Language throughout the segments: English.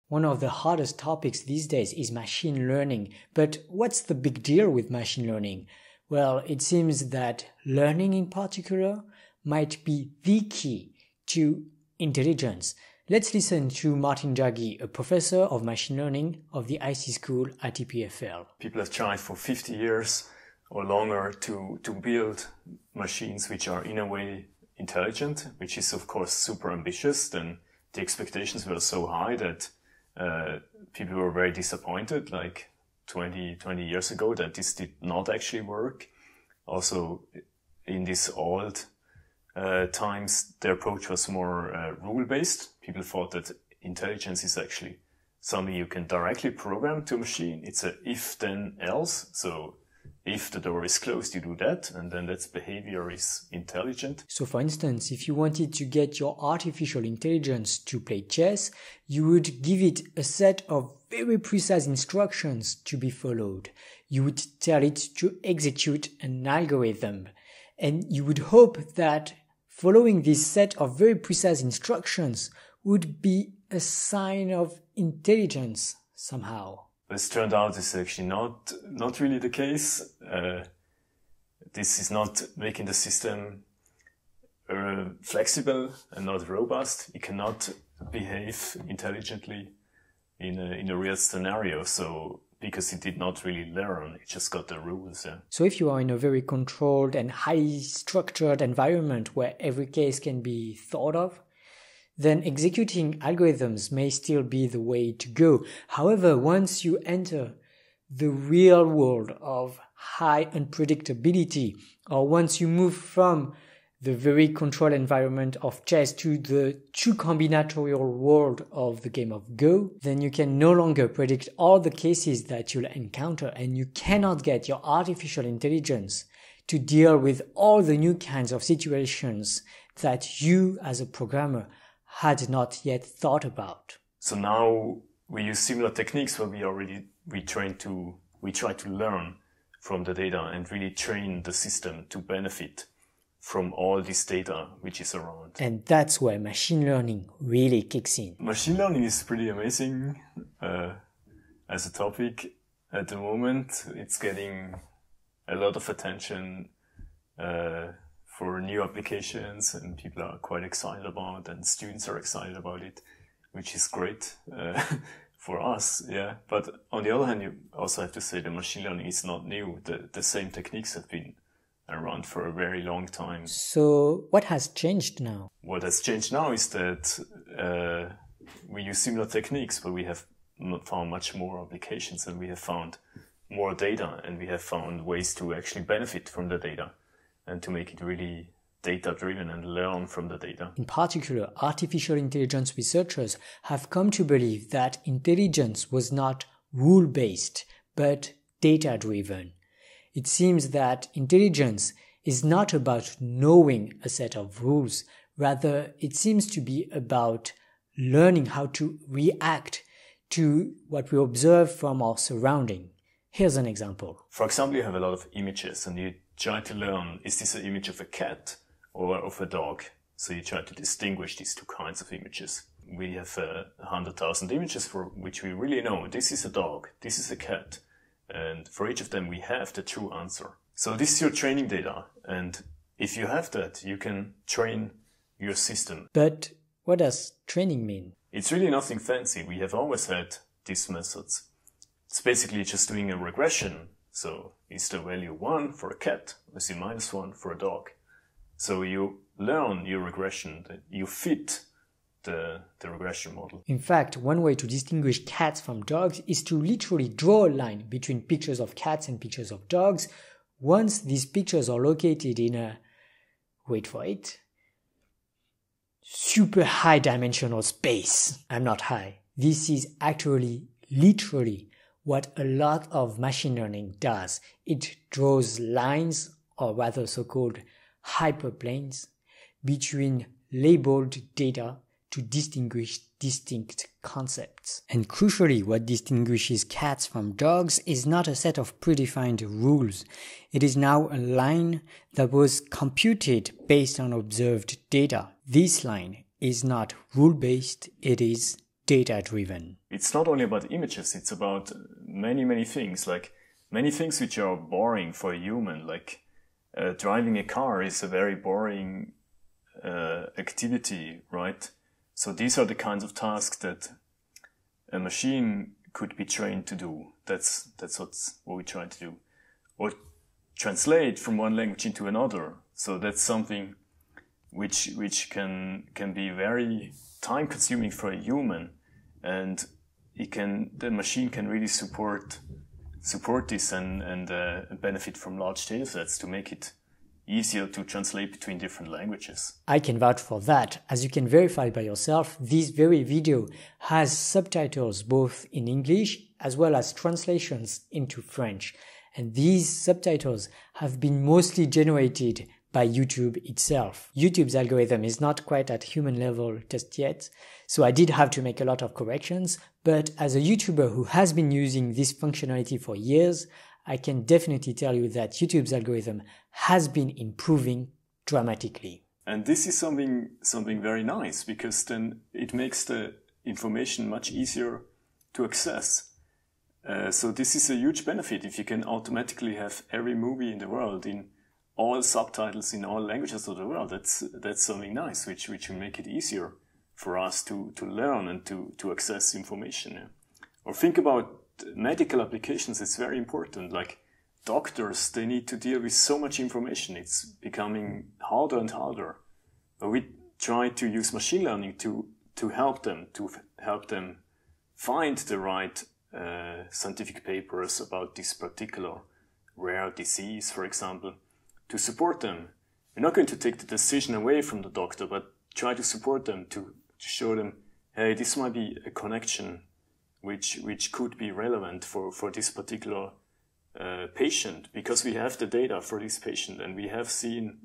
One of the hardest topics these days is machine learning. But what's the big deal with machine learning? Well, it seems that learning in particular might be the key to intelligence. Let's listen to Martin Jaggi, a professor of machine learning of the IC school at EPFL. People have tried for 50 years or longer to build machines which are in a way intelligent, which is of course super ambitious. Then the expectations were so high that people were very disappointed, like 20 years ago, that this did not actually work. Also, in these old times, the approach was more rule-based. People thought that intelligence is actually something you can directly program to a machine. It's a if then else. So if the door is closed, you do that, and then that behavior is intelligent. So for instance, if you wanted to get your artificial intelligence to play chess, you would give it a set of very precise instructions to be followed. You would tell it to execute an algorithm, and you would hope that following this set of very precise instructions would be a sign of intelligence somehow. It's turned out this is actually not really the case. This is not making the system flexible and not robust. It cannot behave intelligently in a real scenario. So because it did not really learn, it just got the rules. Yeah. So if you are in a very controlled and highly structured environment where every case can be thought of, then executing algorithms may still be the way to go. However, once you enter the real world of high unpredictability, or once you move from the very controlled environment of chess to the too combinatorial world of the game of Go, then you can no longer predict all the cases that you'll encounter, and you cannot get your artificial intelligence to deal with all the new kinds of situations that you as a programmer had not yet thought about. So now we use similar techniques where we try to learn from the data and really train the system to benefit from all this data which is around. And that's where machine learning really kicks in. Machine learning is pretty amazing as a topic at the moment. It's getting a lot of attention for new applications, and people are quite excited about, and students are excited about it, which is great for us. Yeah. But on the other hand, you also have to say that machine learning is not new. The same techniques have been around for a very long time. So what has changed now? What has changed now is that we use similar techniques, but we have found much more applications, and we have found more data, and we have found ways to actually benefit from the data and to make it really data-driven and learn from the data. In particular, artificial intelligence researchers have come to believe that intelligence was not rule-based, but data-driven. It seems that intelligence is not about knowing a set of rules. Rather, it seems to be about learning how to react to what we observe from our surrounding. Here's an example. For example, you have a lot of images, and you try to learn, is this an image of a cat or of a dog? So you try to distinguish these two kinds of images. We have 100,000 images for which we really know this is a dog, this is a cat. And for each of them, we have the true answer. So this is your training data. And if you have that, you can train your system. But what does training mean? It's really nothing fancy. We have always had these methods. It's basically just doing a regression. So is the value 1 for a cat, or is it -1 for a dog? So you learn your regression, that you fit the regression model. In fact, one way to distinguish cats from dogs is to literally draw a line between pictures of cats and pictures of dogs. Once these pictures are located in a, wait for it, super high dimensional space. I'm not high. This is actually literally what a lot of machine learning does. It draws lines, or rather so-called hyperplanes, between labeled data to distinguish distinct concepts. And crucially, what distinguishes cats from dogs is not a set of predefined rules. It is now a line that was computed based on observed data. This line is not rule-based, it is data-driven. It's not only about images, it's about many things, like many things which are boring for a human, like driving a car is a very boring activity, right? So these are the kinds of tasks that a machine could be trained to do. That's what we try to do. Or translate from one language into another. So that's something which can be very time consuming for a human, and the machine can really support this and benefit from large data sets to make it easier to translate between different languages. I can vouch for that. As you can verify by yourself, this very video has subtitles both in English as well as translations into French. And these subtitles have been mostly generated by YouTube itself. YouTube's algorithm is not quite at human level just yet, so I did have to make a lot of corrections, but as a YouTuber who has been using this functionality for years, I can definitely tell you that YouTube's algorithm has been improving dramatically. And this is something very nice, because then it makes the information much easier to access. So this is a huge benefit if you can automatically have every movie in the world in all subtitles in all languages of the world. That's something nice, which will make it easier for us to learn and to access information. Yeah. Or think about medical applications. It's very important. Like doctors, they need to deal with so much information. It's becoming harder and harder. But we try to use machine learning to help them find the right scientific papers about this particular rare disease, for example, to support them. We're not going to take the decision away from the doctor, but try to support them to show them, hey, this might be a connection which could be relevant for this particular patient, because we have the data for this patient, and we have seen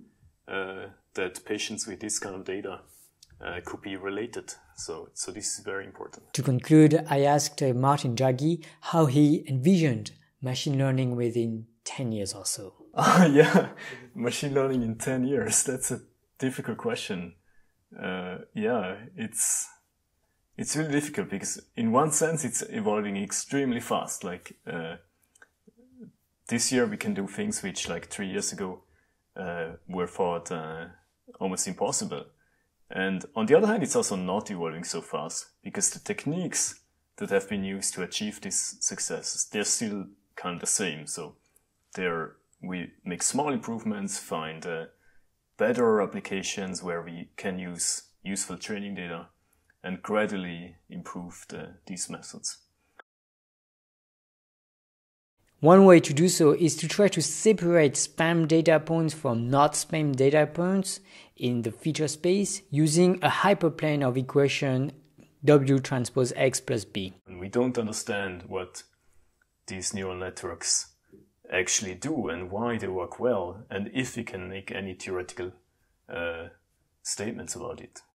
that patients with this kind of data could be related. So this is very important. To conclude, I asked Martin Jaggi how he envisioned machine learning within 10 years or so. Yeah, machine learning in 10 years. That's a difficult question. Yeah, it's really difficult, because in one sense it's evolving extremely fast. Like this year we can do things which like 3 years ago were thought almost impossible. And on the other hand, it's also not evolving so fast, because the techniques that have been used to achieve these successes, they're still kind of the same. So we make small improvements, find better applications where we can use useful training data, and gradually improve these methods. One way to do so is to try to separate spam data points from not spam data points in the feature space using a hyperplane of equation W transpose X plus B. We don't understand what these neural networks actually do and why they work well, and if we can make any theoretical statements about it.